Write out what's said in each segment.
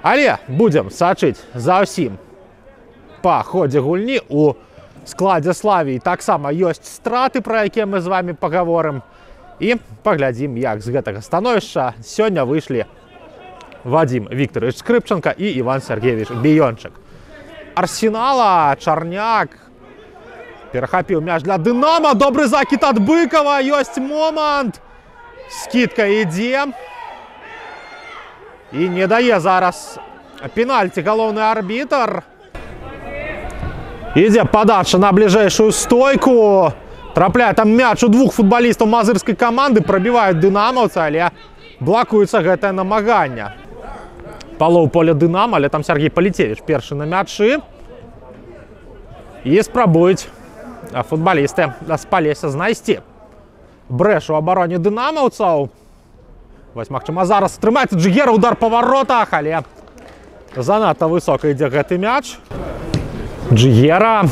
Але будем сачыць за ўсім па ходзе гульні. У складзе Славіі таксама ёсць страты, пра якія мы з вами паговорым. І паглядзім, як з гэтага становішча сёння выйшлі Вадим Викторович Скрипченко і Іван Сергеевич Бейончик. Арсенала Чарняк перахапіў мяч для Дынама. Добры закід ад Быкова. Ёсць момант. Скидка ідзе. І не дае зараз пенальці галоўны арбітр. Ідзе падача на бліжэйшую стойку. Трапляе там мяч у двух футбалістаў мазырскай каманды. Прабіваюць дынамаўцы, але блакуецца гэтае намаганне. Палоў поля Дынама, але там Сергей Паліцевіч першы на мячы. І спрабуюць футбалісты з Палеся знайсці брэш у абароне дынамаўцаў. Вось, магчыма, зараз атрымаецца Джигера, удар па варотах, але занадта высока ідзе гэты мяч. Джигера.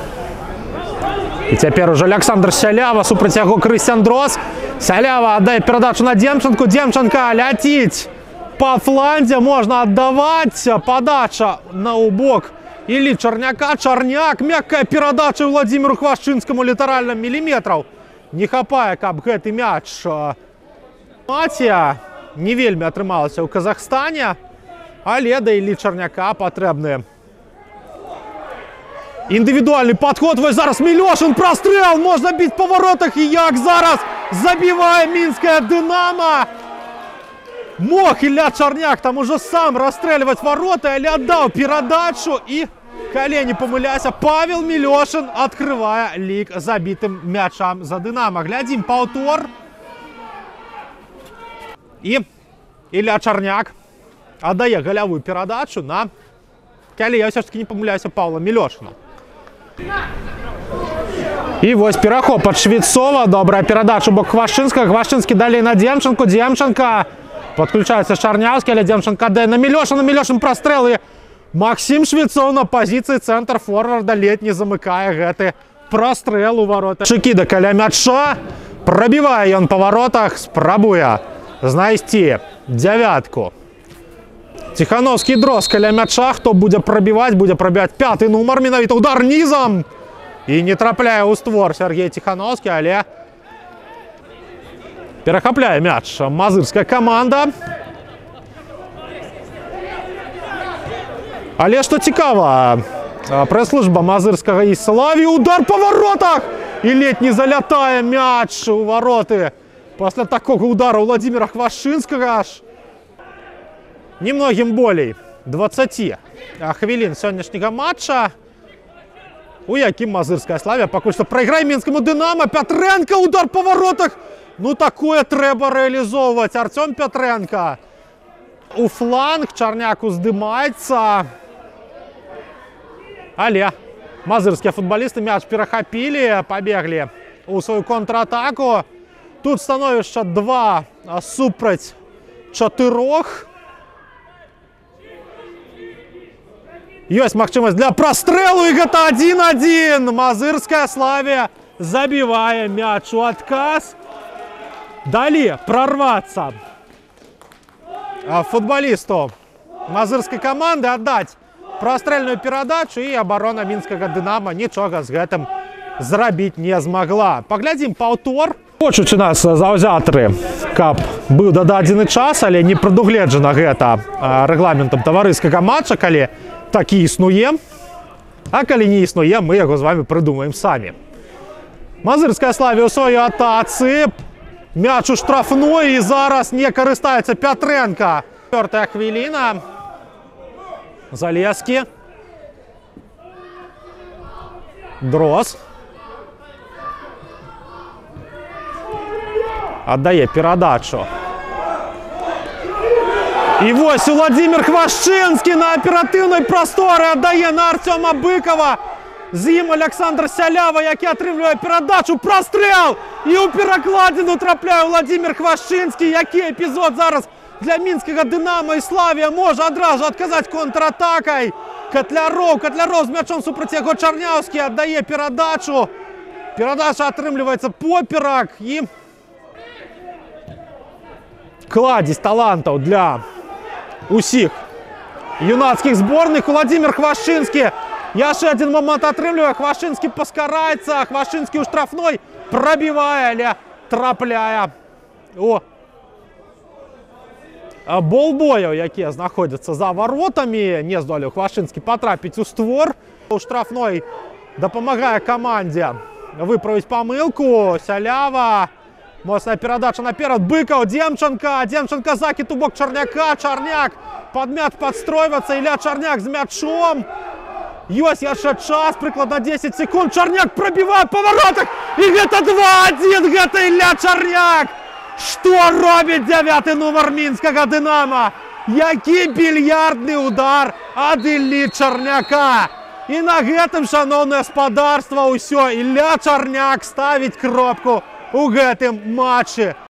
І цяпер уже Александр Сялява супраць яго Крысцян Дрос. Сялява аддае перадачу на Демченко. Демченко ляціць па фланзе, можна аддаваць. Падача на убок Іллі Чарняка. Чарняк, мяккая перадача Владимиру Хвашчынскаму, літаральна міліметраў не хапае, каб гэты мяч не вельмі атрымалася ў Казахстане, але да Іллі Чарняка патрэбны індывідуальны падход. Вось зараз Мілёшын, прастрэл, можна біць па варотах, і як зараз забівае мінскае Дынама. Мог Ілля Чарняк там уже сам расстрэльваць вароты, але аддаў перадачу, і калі не памыляюся, Павел Мілёшын адкрывае лік забітым мячам за Дынама. Глядзім паўтор. І Ілля Чарняк аддае галявую перадачу на, калі я ўсё ж таки не памыляюся, Павла Мілёшына. І вось перахоп ад Швецова. Добрая перадача бок Хвашчынскага. Хвашчынскі далей на Демченко. Демченко падключаецца Чарняўскі, але Демченко аддае на Мілёшына. Мілёшын прастрэл, і Максим Швецов на пазіцыі цэнтр форварда ледь не замыкае гэты прастрэл у вароты. Шыкіда каля мяча. Прабівае ён па варотах, спрабуе знайсці дзявятку. Ціхановскі, Дрос каля мяча. Хто будзе прабіваць? Будзе прабіваць пяты нумар. Менавіта удар нізам. І не трапляе ў створ Сергей Ціхановскі, але перахапляе мяч мазырская каманда. Але што цікава, прэс-служба мазырскага і Славі. Удар па варотах! І ледь не залятае мяч у вароты. Пасля такога удара Владимира Хвашчынскага аж немногім болей 20 хвілін сённяшняга матча, у якім мазырская Славія пакуль што прайграе мінскаму Дынама. Пятрэнка, удар па варотах. Ну такое трэба рэалізоўваць. Артём Пятрэнка у фланг, Чарняк уздымаецца. Але мазырскія футбалісты мяч перахапілі, пабеглі у сваю контратаку. Тут становішча 2 супраць 4. Ёсць магчымасць для прастрэлу, і гэта 1-1. Мазырская Славія забівае мяч у адказ. Далі прорвацца футбалісту мазырскай каманды, аддаць прастрэльную перадачу, і абарона мінскага Дынама нічога з гэтым зрабіць не змагла. Паглядзім паўтор. Хочуць у нас заўзятары, каб быў дададзены час, але не прадугледжана гэта рэгламентам таварыскага матча, калі такі існуе. А калі не існуе, мы яго з вами прыдумаем самі. Мазырская Славія ў сваёй атацы. Мяч у штрафной, і зараз не карыстаецца Пятрэнка. 4-я хвіліна. Залескі. Дрос. Аддае перадачу. І вось Владимир Хвашчынскі на аператыўнай прасторы аддае на Артёма Быкова. З ім Александр Сялява, які атрымлівае перадачу. Прастрэл! І ў перакладзіну трапляе Владимир Хвашчынскі. Які эпізод зараз для мінскага Дынама, і Славія можа адразу адказаць контратакай. Катляров з мячом супраць яго. Чарняўскі аддае перадачу. Перадача атрымліваецца поперак, і кладзесь талантаў для усіх юнацких сборных. Владимир Хвашинский. Яшчэ один момент атрымлівае. Хвашинский паскараецца. Хвашинский у штрафной. Пробивая, але трапляе. О! Болбояў, якія знаходзяцца за воротамі. Не здолеў Хвашинский потрапіць у створ. У штрафной дапамагае камандзе выправіць памылку. Сялява. Моцная перадача наперад. Быкаў, Демченко. Демченко закид у бок Чарняка. Чарняк подмят, подстройвацца. Ілля Чарняк з мячом. Ёсць яшчэ час, прыкладна 10 секунд. Чарняк пробівае па воротах. І гэта 2-1. Гэта Ілля Чарняк. Што робіць 9-й нумар мінскага Дынамо? Які більярдны удар ад Іллі Чарняка. І на гэтым, шановнае спадарства, ўсё. Ілля Чарняк ставіць кропку у гэтым матчы.